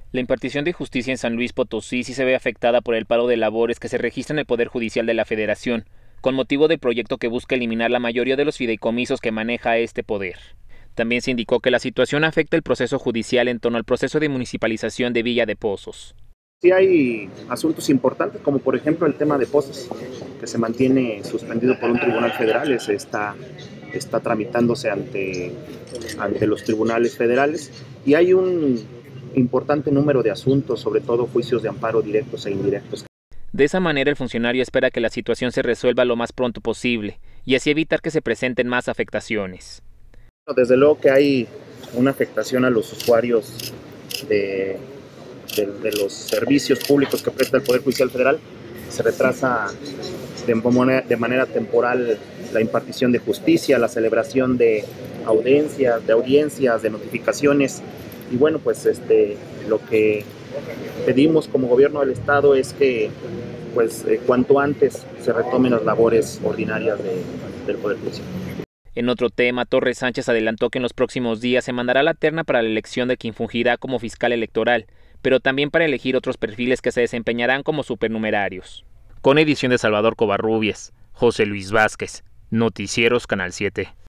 La impartición de justicia en San Luis Potosí sí se ve afectada por el paro de labores que se registra en el Poder Judicial de la Federación, con motivo del proyecto que busca eliminar la mayoría de los fideicomisos que maneja este poder. También se indicó que la situación afecta el proceso judicial en torno al proceso de municipalización de Villa de Pozos. Sí hay asuntos importantes, como por ejemplo el tema de Pozos, que se mantiene suspendido por un tribunal federal, está tramitándose ante los tribunales federales, y hay un importante número de asuntos, sobre todo juicios de amparo directos e indirectos. De esa manera, el funcionario espera que la situación se resuelva lo más pronto posible y así evitar que se presenten más afectaciones. Desde luego que hay una afectación a los usuarios de los servicios públicos que presta el Poder Judicial Federal. Se retrasa de manera temporal la impartición de justicia, la celebración de audiencias, de notificaciones. Y bueno, pues lo que pedimos como gobierno del Estado es que cuanto antes se retomen las labores ordinarias del Poder Judicial. En otro tema, Torres Sánchez adelantó que en los próximos días se mandará la terna para la elección de quien fungirá como fiscal electoral, pero también para elegir otros perfiles que se desempeñarán como supernumerarios. Con edición de Salvador Covarrubias, José Luis Vázquez, Noticieros Canal 7.